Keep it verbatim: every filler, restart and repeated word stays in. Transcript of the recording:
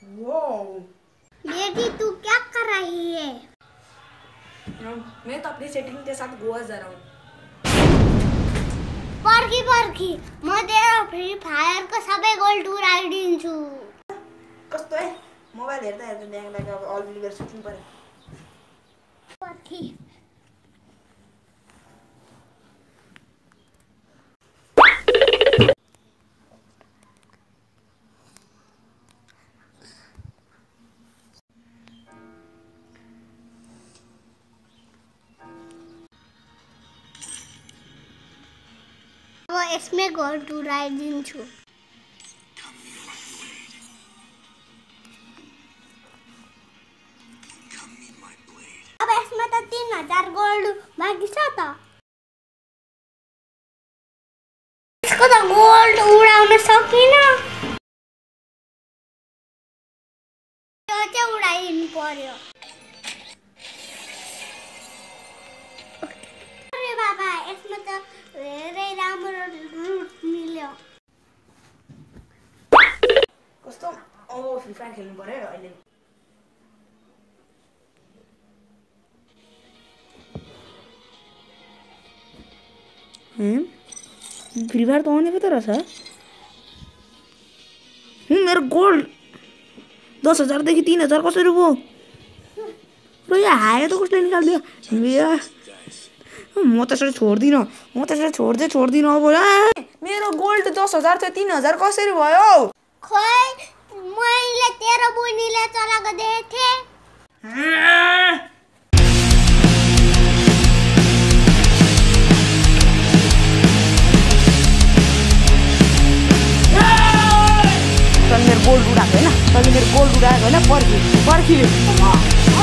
Wow बेटी तू क्या कर रही है? मैं तो अपनी सेटिंग के साथ गोवा जा रहा हूँ। पर्खी पर्खी म तेरो फ्री फायर को सबै गोल्ड उडाइदिन्छु। कस्तो है मोबाइल हेर्दा हेर्दा ल्याङ लाग्यो अब अल डिलिभर सुत्नु पर्यो। पर्खी अब यसमै गोल्ड उडाइदिन्छु। अब यसमा त तीन हजार गोल्ड बाँकी छ त। यसको त गोल्ड उडाउन सकिन। यो चाहिँ उडाइदिनु पर्यो। अरे बाबा यसमा त धेरै राम्रो रुट मिल्यो। कस्तो ओ फ्री फायर खेल्नु पर्यो अहिले। फ्री फायर तो आने पता रहा मेरे गोल्ड दस हजार देखी तीन हजार कसरी वो र यहाँ हाए तो कसले निकालिदियो भैया म त्यसरी छोड्दिन म त्यसरी छोड्दै छोड्दिन अब मेरो गोल्ड दस हजार थियो तीन हजार कसरी भयो? खोइ मैले तेरो बुनीले चलाएको देखे। तैँले मेरो गोल्ड उडाएको होइन तैँले मेरो गोल्ड उडाएको होइन पर्खी पर्खी